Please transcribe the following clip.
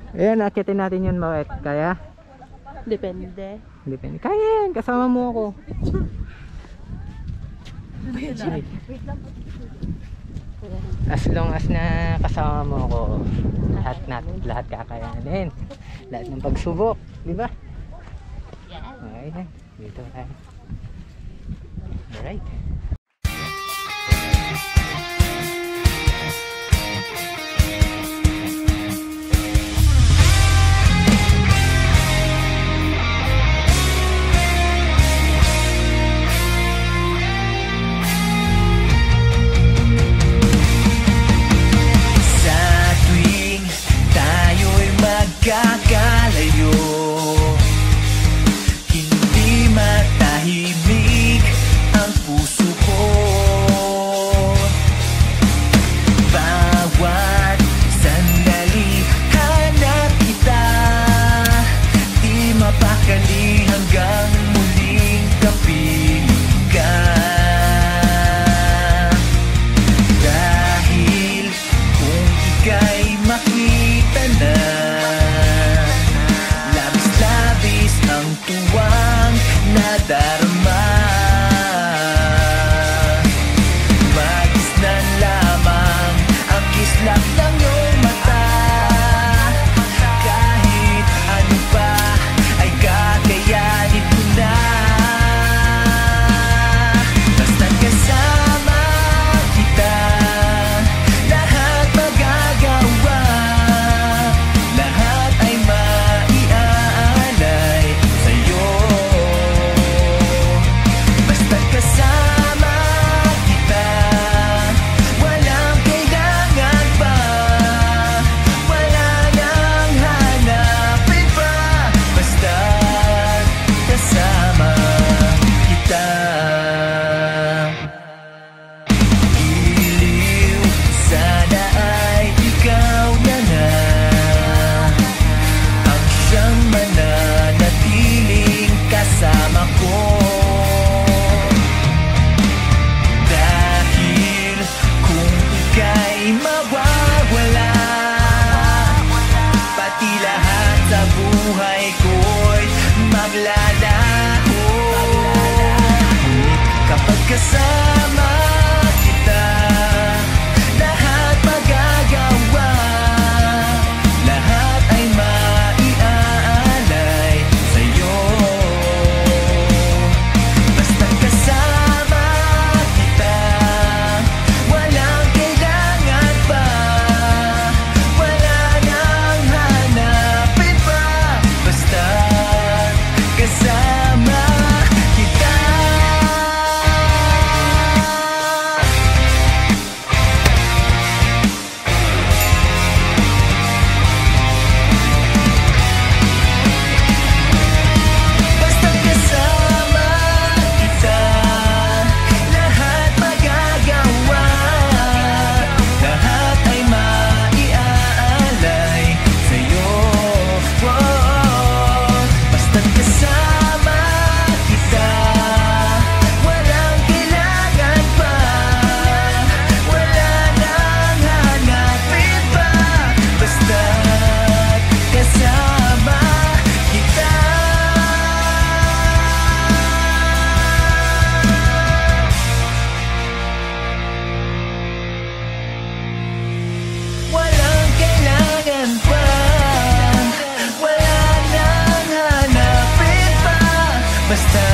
Ayan, akitin natin yun, bakit? Kaya? Depende. Depende. Kaya yan, kasama mo ako. As long as na kasama mo ako, lahat kakayanin. Lahat ng pagsubok, di ba? Okay, dito tayo. Alright. Magkakalayo, hindi matahimik ang puso ko. Bawat sandali hanap kita, di mapakali hanggang muling kapiling ka. Dahil kung ika'y makita na, ang tuwang nadarama, magis na lamang ang kislap ng iyong mata. Kahit ano pa ay kakayanin ko na, basta't kasama kita, lahat magagawa, lahat ay kasama kita, walang kailangan pa, wala nang hanapin pa, basta't kasama kita. Iliw, sana ay ikaw na nga ang siyang mananatiling kasama ko. Mawawala, pati lahat sa buhay ko'y maglalaho. Ngunit kapag kasama kita, lahat magagawa, lahat ay maiaalay sa'yo. Basta't kasama kita, walang kailangan pa, wala nang hanapin pa, basta't kasama kita. Basta't kasama kita, lahat magagawa, lahat ay maiaalay sa'yo. Basta't kasama kita, walang kailangan pa, wala nang hanapin pa, basta't kasama kita. Walang kailangan pa, wala nang hanapin pa, basta